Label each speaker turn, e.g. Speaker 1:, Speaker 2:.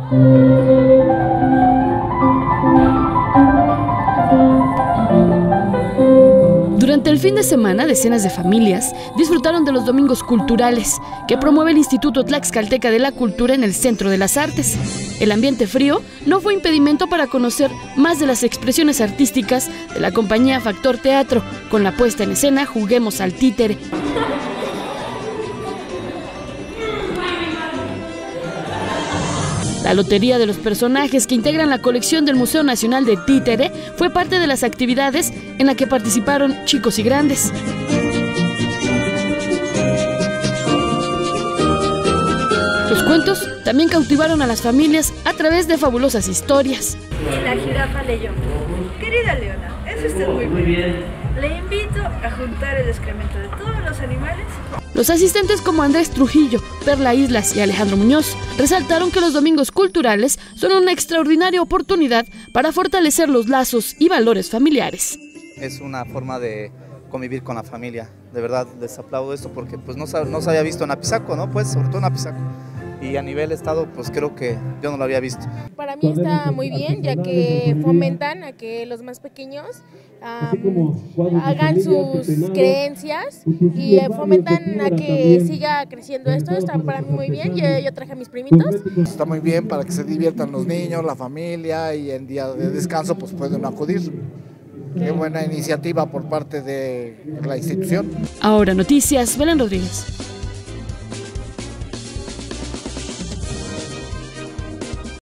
Speaker 1: Durante el fin de semana, decenas de familias disfrutaron de los domingos culturales que promueve el Instituto Tlaxcalteca de la Cultura en el Centro de las Artes. El ambiente frío no fue impedimento para conocer más de las expresiones artísticas de la compañía Factor Teatro, con la puesta en escena Juguemos al Títere. La lotería de los personajes que integran la colección del Museo Nacional de Títere fue parte de las actividades en la que participaron chicos y grandes. Los cuentos también cautivaron a las familias a través de fabulosas historias.
Speaker 2: La jirafa leyó: querida Leona, es usted muy bien. Le invito a juntar el excremento de todos los animales.
Speaker 1: Los asistentes como Andrés Trujillo, Perla Islas y Alejandro Muñoz resaltaron que los domingos culturales son una extraordinaria oportunidad para fortalecer los lazos y valores familiares.
Speaker 3: Es una forma de convivir con la familia. De verdad les aplaudo esto porque pues no se había visto en Apizaco, ¿no? Pues sobre todo en Apizaco. Y a nivel estado, pues creo que yo no lo había visto.
Speaker 4: Para mí está muy bien, ya que fomentan a que los más pequeños hagan sus creencias y fomentan a que siga creciendo esto. Está para mí muy bien. Yo traje a mis primitos.
Speaker 5: Está muy bien para que se diviertan los niños, la familia, y en día de descanso pues pueden acudir. Qué buena iniciativa por parte de la institución.
Speaker 1: Ahora Noticias, Belén Rodríguez.